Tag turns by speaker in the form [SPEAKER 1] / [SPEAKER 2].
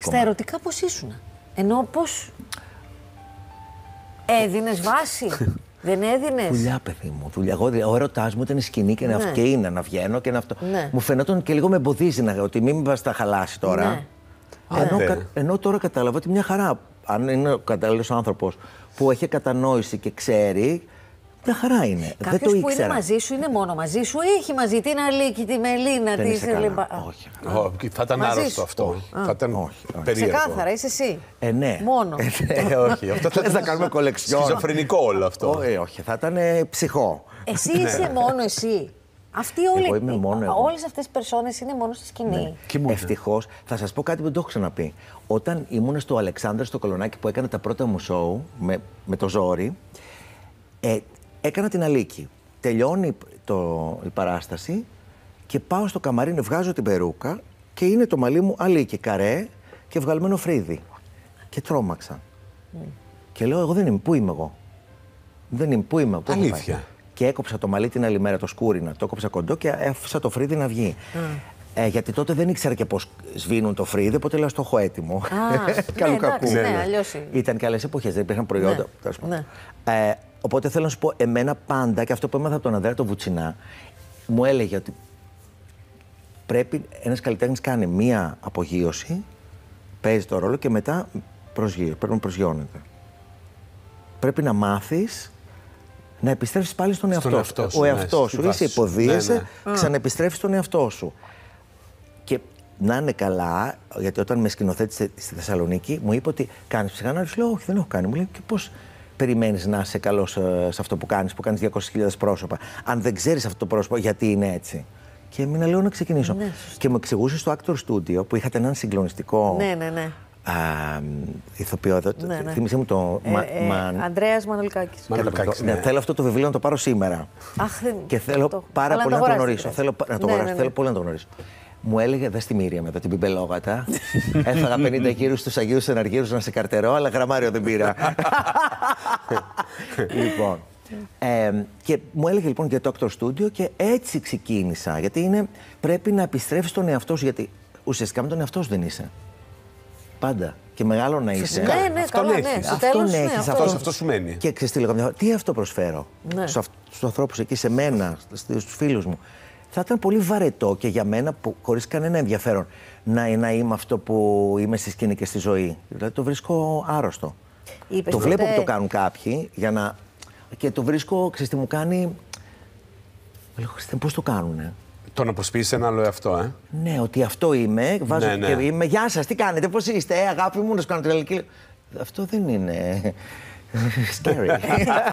[SPEAKER 1] Στα ερωτικά πώς ήσουν? Ενώ πώς έδινες βάση? Δεν έδινες?
[SPEAKER 2] Δουλειά, παιδί μου. Δουλειά. Ο έρωτάς μου ήταν σκηνή και,
[SPEAKER 1] Ναι.
[SPEAKER 2] και είναι να βγαίνω και να αυτό.
[SPEAKER 1] Ναι.
[SPEAKER 2] Μου φαινόταν και λίγο με εμποδίζει ότι μην μας τα χαλάσει τώρα.
[SPEAKER 1] Ναι.
[SPEAKER 2] Ενώ τώρα κατάλαβα ότι μια χαρά, αν είναι ο κατάλληλος άνθρωπος που έχει κατανόηση και ξέρει, μια χαρά είναι. Δεν το
[SPEAKER 1] που
[SPEAKER 2] ήξερα.
[SPEAKER 1] είναι μαζί σου είναι μόνο μαζί σου ή έχει μαζί την Αλίκη, τη Μελίνα,
[SPEAKER 2] Δεν είσαι καλά. Όχι.
[SPEAKER 3] Θα ήταν
[SPEAKER 1] Μαζί
[SPEAKER 3] άρρωστο
[SPEAKER 1] σου.
[SPEAKER 3] αυτό. Θα ήταν περίεργο.
[SPEAKER 1] Ξεκάθαρα, είσαι εσύ.
[SPEAKER 2] Ναι.
[SPEAKER 1] Μόνο.
[SPEAKER 3] Όχι, αυτό θα
[SPEAKER 2] Λες να κάνουμε κολεξιόν.
[SPEAKER 3] σχιζοφρενικό όλο αυτό.
[SPEAKER 2] Όχι, θα ήταν ψυχό.
[SPEAKER 1] Εσύ είσαι μόνο εσύ. Αυτοί
[SPEAKER 2] Εγώ είμαι μόνο εγώ.
[SPEAKER 1] όλες αυτές οι περσόνες είναι μόνο στη σκηνή.
[SPEAKER 2] Ευτυχώς, θα σας πω κάτι που δεν το έχω ξαναπεί. Όταν ήμουν στο Αλεξάνδρα στο Κολονάκι που έκανα τα πρώτα μου σοου με το ζόρι, έκανα την Αλίκη. Τελειώνει η παράσταση και πάω στο καμαρίνι, βγάζω την περούκα και είναι το μαλλί μου Αλίκη, καρέ και βγαλμένο φρύδι. Και τρόμαξα. Και λέω, εγώ δεν είμαι, πού είμαι εγώ? Δεν είμαι, πού είμαι, πού έχω πάει?
[SPEAKER 3] Αλήθεια.
[SPEAKER 2] Και έκοψα το μαλλί την άλλη μέρα, το σκούρινα, το έκοψα κοντό και άφησα το φρύδι να βγει. Γιατί τότε δεν ήξερα και πώς σβήνουν το φρύδι, οπότε λέω, το έχω έτοιμο. Καλού κακού.
[SPEAKER 1] Ναι, αλλιώς είναι.
[SPEAKER 2] Ήταν και άλλες εποχές, δεν υπήρχαν προϊόντα.
[SPEAKER 1] Ναι.
[SPEAKER 2] Οπότε θέλω να σου πω, εμένα πάντα, και αυτό που έμαθα από τον Ανδρέα τον Βουτσινά, μου έλεγε ότι πρέπει ένας καλλιτέχνης κάνει μία απογείωση, παίζει το ρόλο και μετά πρέπει να προσγειώνεται. Πρέπει να μάθεις να επιστρέφεις πάλι στον εαυτό σου. Ο εαυτός σου, είσαι υποδίεσαι, ξαναεπιστρέφεις στον εαυτό σου. Και να είναι καλά, γιατί όταν με σκηνοθέτησε στη Θεσσαλονίκη, μου είπε ότι κάνεις ψυχανάλυση. Λέω, όχι, δεν έχω κάνει. Μου λέει, και πώς περιμένεις να είσαι καλός σε αυτό που κάνεις 200.000 πρόσωπα, αν δεν ξέρεις αυτό το πρόσωπο γιατί είναι έτσι? Και έμεινα, λέω, να ξεκινήσω.
[SPEAKER 1] Ναι,
[SPEAKER 2] και μου εξηγούσε στο Actor Studio που είχατε έναν συγκλονιστικό.
[SPEAKER 1] Ναι.
[SPEAKER 2] Ηθοποιό εδώ. Θύμισε μου το.
[SPEAKER 1] Ανδρέας Μανολικάκης.
[SPEAKER 2] Ναι, θέλω αυτό το βιβλίο να το πάρω σήμερα. Και θέλω πάρα πολύ να το γνωρίσω. Θέλω πολύ να το γνωρίσω. Μου έλεγε, δες τη Μύριαμ εδώ, την πιμπελόγατα. Έφαγα 50 γύρους στους Αγίους Εναργύρους να σε καρτερώ, αλλά γραμμάριο δεν πήρα. Λοιπόν. Και μου έλεγε λοιπόν για το Actor Studio και έτσι ξεκίνησα. Γιατί πρέπει να επιστρέφεις στον εαυτό σου, γιατί ουσιαστικά με τον εαυτό σου δεν είσαι. Πάντα. Και μεγάλο να είσαι.
[SPEAKER 1] Ναι,
[SPEAKER 3] Αυτόν έχεις. Αυτό σου μένει.
[SPEAKER 2] Και ξέρεις τι λέγαμε, τι αυτό προσφέρω στους ανθρώπους εκεί, σε μένα, στους φίλους μου. Θα ήταν πολύ βαρετό και για μένα, χωρίς κανένα ενδιαφέρον, να είμαι αυτό που είμαι στη σκηνή και στη ζωή. Δηλαδή το βρίσκω άρρωστο. Το βλέπω που το κάνουν κάποιοι και το βρίσκω, ξέρεις τι μου κάνει. Λέω, πώς το κάνουνε?
[SPEAKER 3] Το να προσποιήσεις ένα άλλο εαυτό,
[SPEAKER 2] Ναι, ότι αυτό είμαι, βάζω και είμαι. Γεια σας, τι κάνετε, πώς είστε, αγάπη μου, να σου κάνω την αλληλική. Αυτό δεν είναι. Scary.